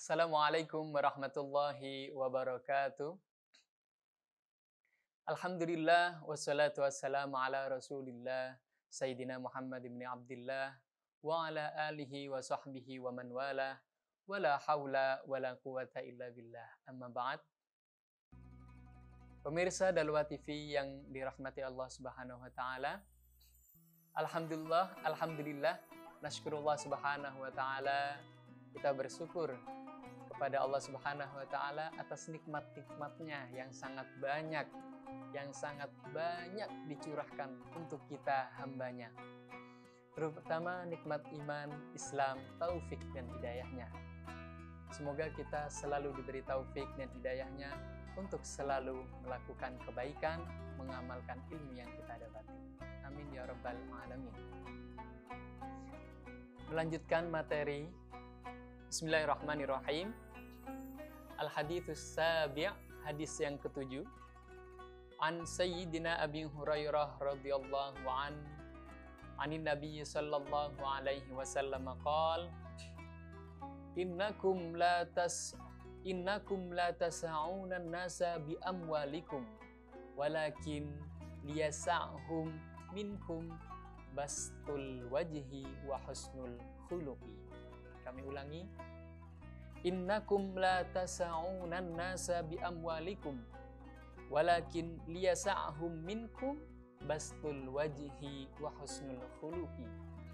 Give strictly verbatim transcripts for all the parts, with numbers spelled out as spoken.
Assalamualaikum warahmatullahi wabarakatuh. Alhamdulillah wassalatu wassalamu ala Rasulillah Sayyidina Muhammad ibn Abdullah wa ala alihi wa sahbihi wa man wala wa la hawla wa la quwata illa billah. Amma ba'd. Pemirsa Dalwa T V yang dirahmati Allah Subhanahu wa taala. Alhamdulillah, alhamdulillah, nasykurullah Subhanahu wa taala. Kita bersyukur kepada Allah Subhanahu wa taala atas nikmat-nikmatnya yang sangat banyak, yang sangat banyak dicurahkan untuk kita hambanya. Terutama nikmat iman, Islam, taufik dan hidayahnya. Semoga kita selalu diberi taufik dan hidayahnya untuk selalu melakukan kebaikan, mengamalkan ilmu yang kita dapati. Amin ya rabbal alamin. Melanjutkan materi, Bismillahirrahmanirrahim. Al-haditsus sabi', hadis yang ketujuh. An Sayyidina Abi Hurairah radhiyallahu an anin Nabi sallallahu alaihi wasallam qala innakum la tas innakum la tas'auna an-nasa bi amwalikum walakin liyasa'hum minkum bastul wajhi wa husnul khuluqi. Kami ulangi. Innakum la tas'aunan nasa bi amwalikum walakin liyasa'hum minkum bastul wajhi wa husnul khuluqi.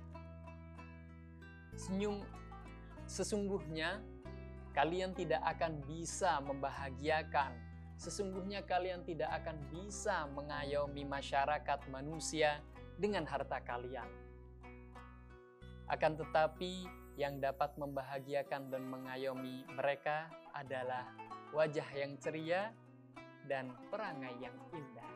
Senyum, sesungguhnya kalian tidak akan bisa membahagiakan, sesungguhnya kalian tidak akan bisa mengayomi masyarakat manusia dengan harta kalian. Akan tetapi yang dapat membahagiakan dan mengayomi mereka adalah wajah yang ceria dan perangai yang indah.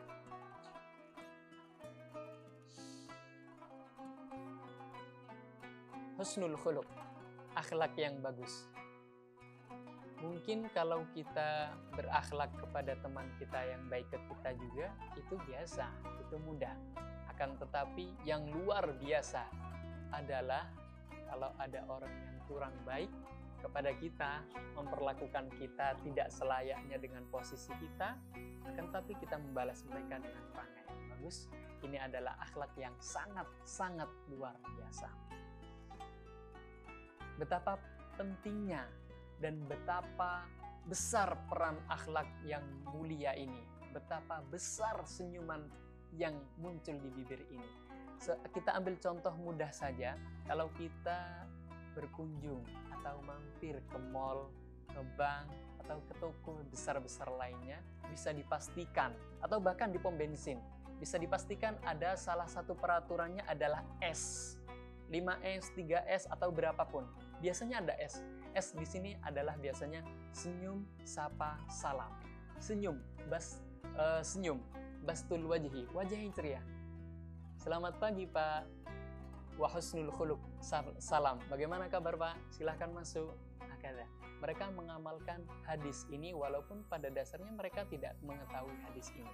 Husnul khuluq, akhlak yang bagus. Mungkin kalau kita berakhlak kepada teman kita yang baik ke kita juga, itu biasa, itu mudah. Akan tetapi yang luar biasa adalah kalau ada orang yang kurang baik kepada kita, memperlakukan kita tidak selayaknya dengan posisi kita, akan tapi kita membalas mereka dengan perangai yang bagus. Ini adalah akhlak yang sangat-sangat luar biasa. Betapa pentingnya dan betapa besar peran akhlak yang mulia ini. Betapa besar senyuman yang muncul di bibir ini. Kita ambil contoh mudah saja, kalau kita berkunjung atau mampir ke mall, ke bank, atau ke toko besar-besar lainnya, bisa dipastikan, atau bahkan di pom bensin, bisa dipastikan ada salah satu peraturannya adalah S. lima S, tiga S, atau berapapun. Biasanya ada S. S di sini adalah biasanya senyum, sapa, salam. Senyum, bas, uh, senyum, bastul wajhi, wajah yang ceria. Selamat pagi Pak, wa husnul khuluq, salam. Bagaimana kabar Pak? Silahkan masuk. Nah, mereka mengamalkan hadis ini walaupun pada dasarnya mereka tidak mengetahui hadis ini.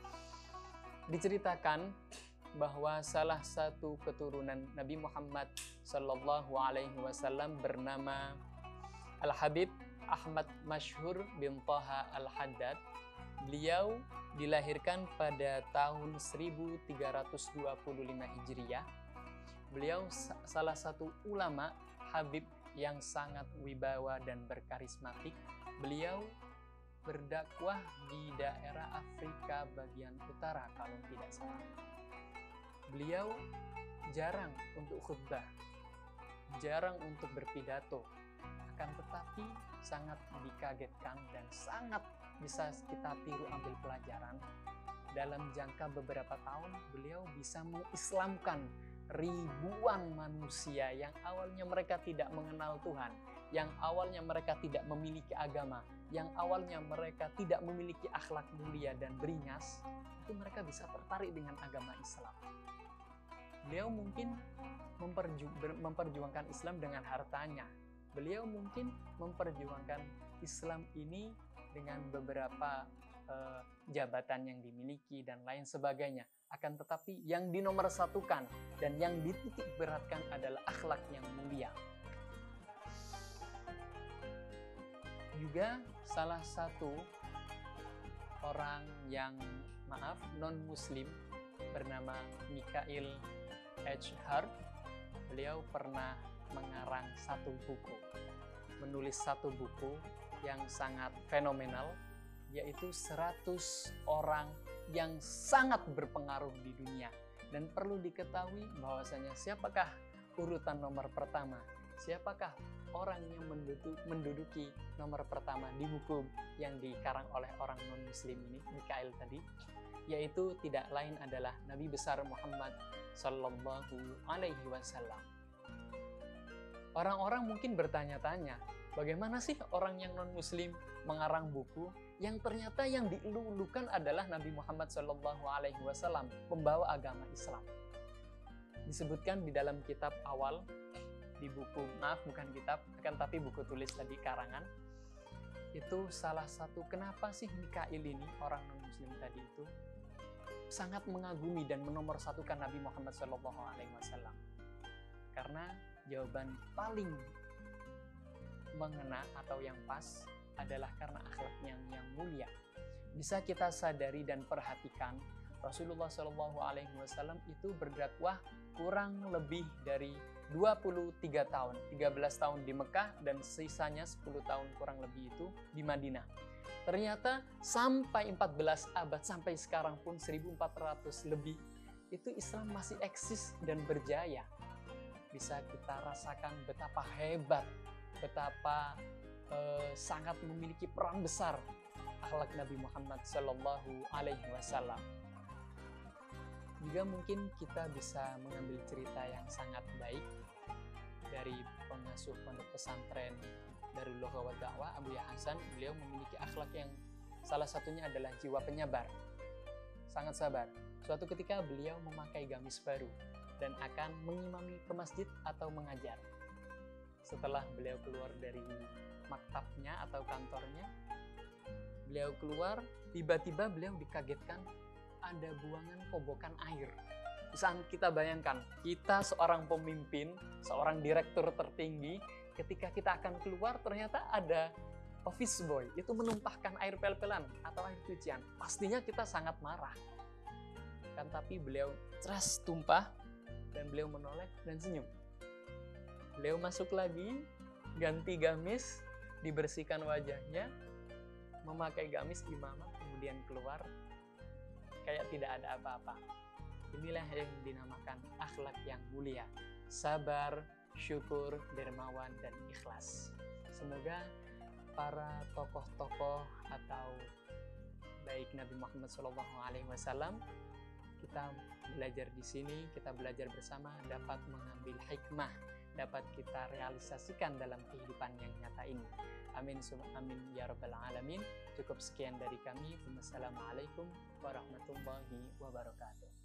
Diceritakan bahwa salah satu keturunan Nabi Muhammad Sallallahu Alaihi Wasallam bernama Al-Habib Ahmad Masyhur bin Thaha Al-Haddad. Beliau dilahirkan pada tahun seribu tiga ratus dua puluh lima Hijriah. Beliau salah satu ulama Habib yang sangat wibawa dan berkarismatik. Beliau berdakwah di daerah Afrika bagian utara kalau tidak salah. Beliau jarang untuk khutbah, jarang untuk berpidato, akan tetapi sangat dikagetkan dan sangat bisa kita tiru ambil pelajaran. Dalam jangka beberapa tahun, beliau bisa mengislamkan ribuan manusia yang awalnya mereka tidak mengenal Tuhan, yang awalnya mereka tidak memiliki agama, yang awalnya mereka tidak memiliki akhlak mulia dan beringas, itu mereka bisa tertarik dengan agama Islam. Beliau mungkin memperju memperjuangkan Islam dengan hartanya. Beliau mungkin memperjuangkan Islam ini dengan beberapa uh, jabatan yang dimiliki dan lain sebagainya. Akan tetapi yang dinomorsatukan dan yang dititik beratkan adalah akhlak yang mulia. juga salah satu orang yang maaf non-muslim bernama Mikhail H. Hart. Beliau pernah mengarang satu buku, menulis satu buku yang sangat fenomenal, yaitu seratus orang yang sangat berpengaruh di dunia. Dan perlu diketahui bahwasanya siapakah urutan nomor pertama, siapakah orang yang menduduki nomor pertama di buku yang dikarang oleh orang non-muslim ini, Mikhail tadi, yaitu tidak lain adalah Nabi besar Muhammad Sallallahu Alaihi Wasallam. Orang-orang mungkin bertanya-tanya, bagaimana sih orang yang non-muslim mengarang buku yang ternyata yang dielulukan adalah Nabi Muhammad Sallallahu Alaihi Wasallam, pembawa agama Islam. Disebutkan di dalam kitab awal, di buku, maaf bukan kitab, akan tapi buku tulis tadi, karangan, itu salah satu kenapa sih Mikhail ini, orang non-muslim tadi itu, sangat mengagumi dan menomorsatukan Nabi Muhammad Sallallahu Alaihi Wasallam. Karena jawaban paling mengena atau yang pas adalah karena akhlaknya yang mulia. Bisa kita sadari dan perhatikan, Rasulullah Shallallahu Alaihi Wasallam itu berdakwah kurang lebih dari dua puluh tiga tahun, tiga belas tahun di Mekah dan sisanya sepuluh tahun kurang lebih itu di Madinah. Ternyata sampai empat belas abad, sampai sekarang pun seribu empat ratus lebih, itu Islam masih eksis dan berjaya. Bisa kita rasakan betapa hebat, betapa eh, sangat memiliki peran besar akhlak Nabi Muhammad Sallallahu Alaihi Wasallam. Juga mungkin kita bisa mengambil cerita yang sangat baik dari pengasuh pondok pesantren Darul Lugha wa Da'wah Abu Ya Hasan. Beliau memiliki akhlak yang salah satunya adalah jiwa penyabar, sangat sabar. Suatu ketika beliau memakai gamis baru dan akan mengimami ke masjid atau mengajar. Setelah beliau keluar dari maktabnya atau kantornya, beliau keluar, tiba-tiba beliau dikagetkan ada buangan kobokan air. Bisa kita bayangkan, kita seorang pemimpin, seorang direktur tertinggi, ketika kita akan keluar ternyata ada office boy, itu menumpahkan air pel-pelan atau air cucian. Pastinya kita sangat marah. Kan tapi beliau ceras tumpah dan beliau menoleh dan senyum. Beliau masuk lagi, ganti gamis, dibersihkan wajahnya, memakai gamis imamah, kemudian keluar kayak tidak ada apa-apa. Inilah yang dinamakan akhlak yang mulia, sabar, syukur, dermawan, dan ikhlas. Semoga para tokoh-tokoh atau baik Nabi Muhammad shallallahu alaihi wasallam, kita belajar di sini, kita belajar bersama, dapat mengambil hikmah, dapat kita realisasikan dalam kehidupan yang nyata ini. Amin, summa amin, ya rabbal alamin. Cukup sekian dari kami. Wassalamualaikum warahmatullahi wabarakatuh.